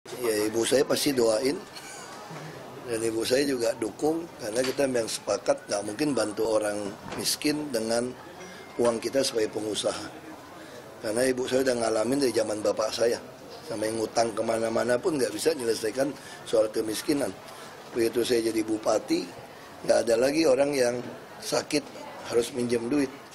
Ya ibu saya pasti doain, dan ibu saya juga dukung, karena kita memang sepakat nggak mungkin bantu orang miskin dengan uang kita sebagai pengusaha. Karena ibu saya udah ngalamin dari zaman bapak saya, sampai ngutang kemana-mana pun nggak bisa menyelesaikan soal kemiskinan. Begitu saya jadi bupati, nggak ada lagi orang yang sakit harus minjem duit.